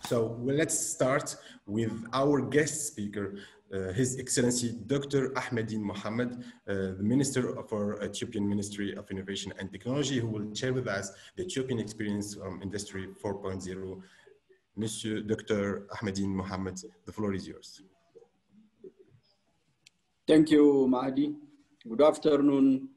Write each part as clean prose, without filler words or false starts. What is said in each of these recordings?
So let's start with our guest speaker, His Excellency Dr. Ahmedin Mohammed, the Minister for Ethiopian Ministry of Innovation and Technology, who will share with us the Ethiopian experience from Industry 4.0. Monsieur Dr. Ahmedin Mohammed, the floor is yours. Thank you, Mahdi. Good afternoon,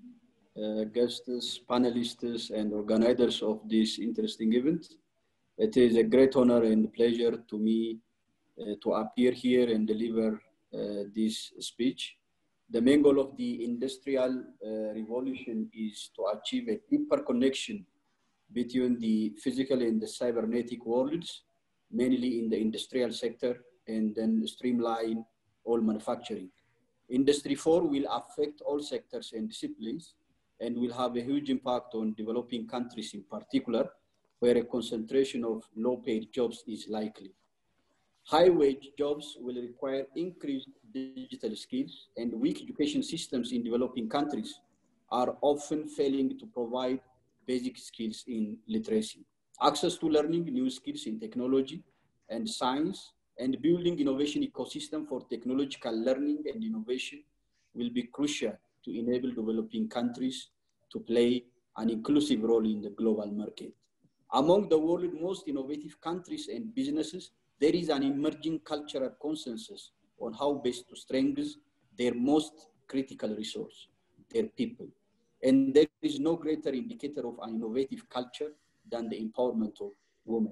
guests, panelists, and organizers of this interesting event. It is a great honor and pleasure to me to appear here and deliver this speech. The main goal of the industrial revolution is to achieve a deeper connection between the physical and the cybernetic worlds, mainly in the industrial sector, and then streamline all manufacturing. Industry 4 will affect all sectors and disciplines and will have a huge impact on developing countries in particular, where a concentration of low-paid jobs is likely. High-wage jobs will require increased digital skills, and weak education systems in developing countries are often failing to provide basic skills in literacy. Access to learning new skills in technology and science and building innovation ecosystem for technological learning and innovation will be crucial to enable developing countries to play an inclusive role in the global market. Among the world's most innovative countries and businesses, there is an emerging cultural consensus on how best to strengthen their most critical resource, their people. And there is no greater indicator of an innovative culture than the empowerment of women.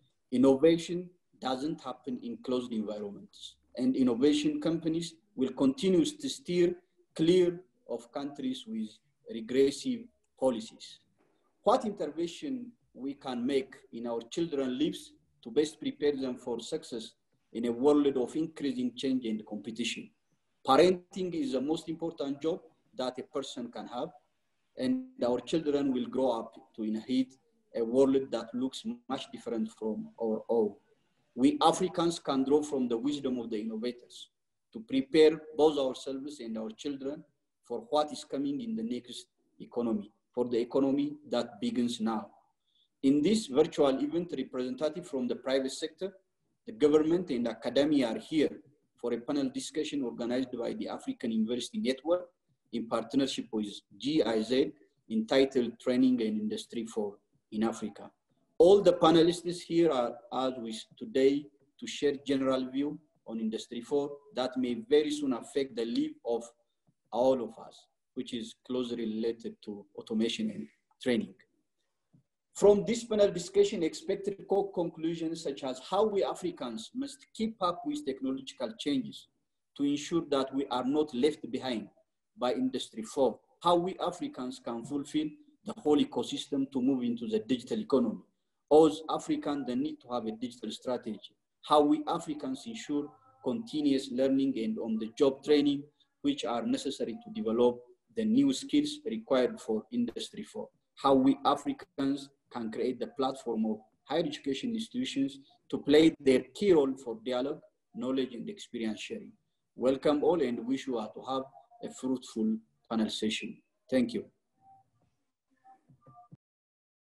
Innovation doesn't happen in closed environments, and innovation companies will continue to steer clear of countries with regressive policies. What intervention we can make in our children's lives to best prepare them for success in a world of increasing change and competition? Parenting is the most important job that a person can have, and our children will grow up to inherit a world that looks much different from our own. We Africans can draw from the wisdom of the innovators to prepare both ourselves and our children for what is coming in the next economy, for the economy that begins now. In this virtual event, representatives from the private sector, the government and academia are here for a panel discussion organized by the African University Network in partnership with GIZ, entitled Training and Industry 4 in Africa. All the panelists here are asked with today to share general view on Industry 4 that may very soon affect the life of all of us, which is closely related to automation and training. From this panel discussion, expected conclusions such as how we Africans must keep up with technological changes to ensure that we are not left behind by Industry 4, how we Africans can fulfill the whole ecosystem to move into the digital economy. As Africans, the need to have a digital strategy, how we Africans ensure continuous learning and on-the-job training, which are necessary to develop the new skills required for Industry 4, how we Africans can create the platform of higher education institutions to play their key role for dialogue, knowledge, and experience sharing. Welcome all, and wish you all to have a fruitful panel session. Thank you.